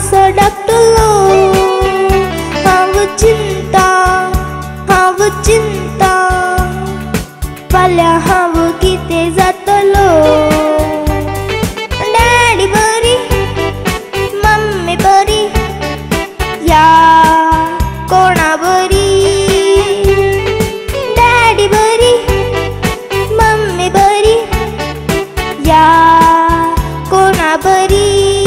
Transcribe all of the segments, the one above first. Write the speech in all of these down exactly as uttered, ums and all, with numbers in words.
असं डाकटलो. हांव चिंता हांव चिंता फाल्यां हांव कितें जातलो. डॅडी बरी मम्मी बरी या कोणा बरी. डॅडी बरी मम्मी बरी या कोणा बरी.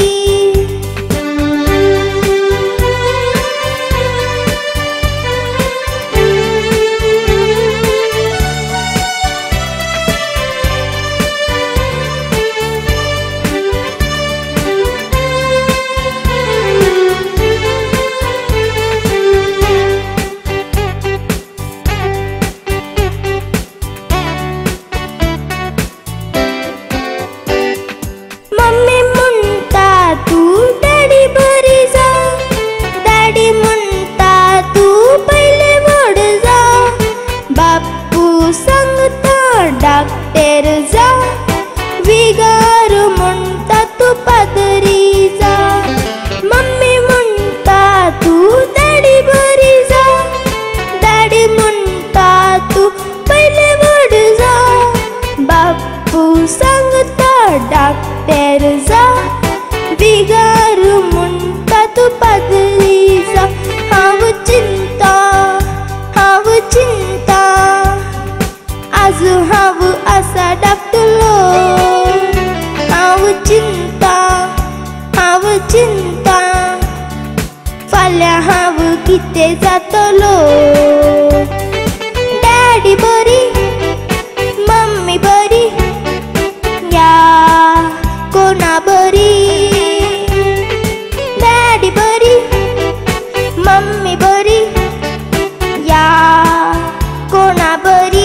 मम्मी म्हणता तू डॅडी बरी जा. डॅडी म्हणता तू पहिले व्हड जा. बापू सांगता डाक्टर जा. विगार म्हणता तू पादरी जा. मम्मी म्हणता तू डॅडी बरी जा. डॅडी म्हणता तू पहिले व्हड जा. बापू सांगता डाक्टर जा. विगार म्हणता तू पादरी जा. हांव चिंता हांव चिंता आज हांव असा डाकटलो. हांव चिंता हांव चिंता फाल्यां हांव कितें जातलो. डॅडी बरी मम्मी बरी या कोणा बरी. डॅडी बरी मम्मी बरी या कोणा बरी.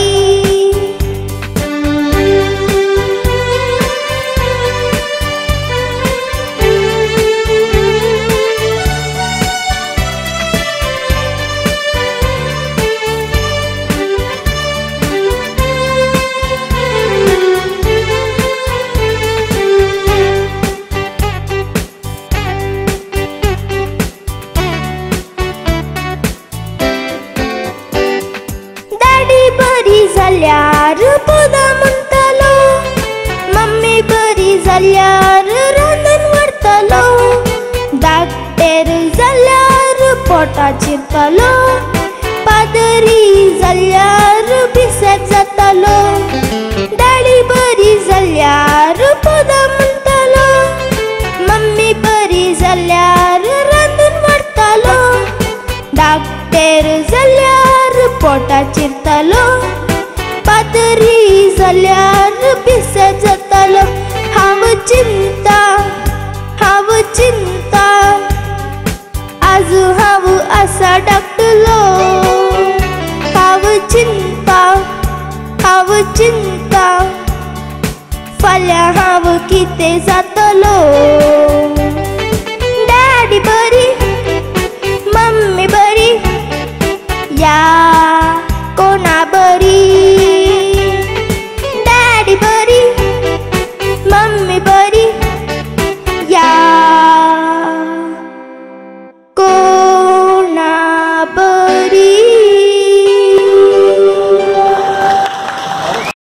डॅडी बरी जाल्यार पदां म्हणटलो. मम्मी बरी जाल्यार रांदून व्हरतलो. डाक्टर जाल्यार पोटा चिरतलो. पादरी जाल्यार बिसेक जातलो. डॅडी बरी जाल्यार पदां म्हणटलो. मम्मी बरी जाल्यार रांदून व्हरतलो. डाक्टर जाल्यार पोटा चिरतलो. पादरी जाल्यार बिसेक जातलो. हांव चिंता हांव चिंता आज हांव असा डाकटलो. हांव चिंता हांव चिंता फाल्यां हांव कितें जातलो. डॅडी बरी मम्मी बरी या कोणा बरी. डॅडी बरी मम्मी बरी या कोणा बरी.